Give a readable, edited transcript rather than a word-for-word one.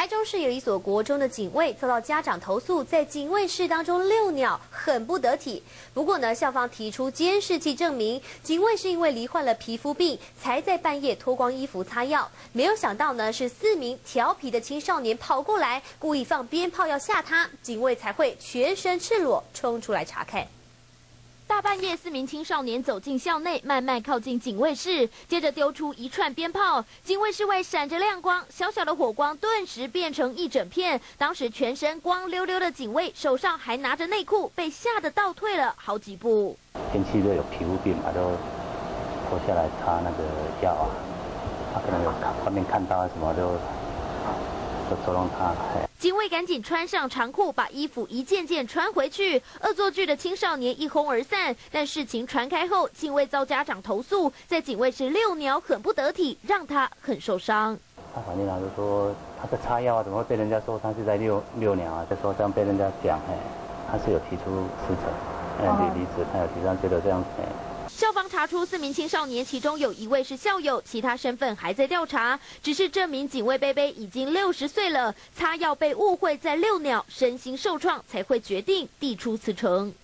台中市有一所国中的警卫遭到家长投诉，在警卫室当中遛鸟很不得体。不过呢，校方提出监视器证明，警卫是因为罹患了皮肤病，才在半夜脱光衣服擦药。没有想到呢，是4名调皮的青少年跑过来，故意放鞭炮要吓他，警卫才会全身赤裸冲出来查看。 大半夜，4名青少年走进校内，慢慢靠近警卫室，接着丢出一串鞭炮。警卫室外闪着亮光，小小的火光顿时变成一整片。当时全身光溜溜的警卫，手上还拿着内裤，被吓得倒退了好几步。 天气热有皮肤病嘛，就脱下来擦那个药啊。他可能有外面看到什么就捉弄他。 警卫赶紧穿上长裤，把衣服一件件穿回去。恶作剧的青少年一哄而散，但事情传开后，警卫遭家长投诉，在警卫室遛鸟很不得体，让他很受伤。 他反映他就说他在擦药啊，怎么会被人家说他是在遛鸟啊？就说这样被人家讲，他是有提出辞呈，离职，他有提上觉得这样， 校方查出4名青少年，其中有1位是校友，其他身份还在调查。只是这名警卫贝贝已经60岁了，擦药被误会在遛鸟，身心受创，才会决定递出辞呈。